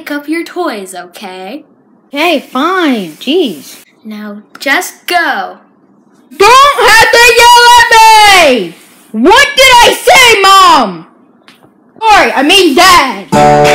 pick up your toys, okay? Okay, fine. Jeez. Now just go. Don't have to yell at me! What did I say, Mom? Sorry, I mean Dad.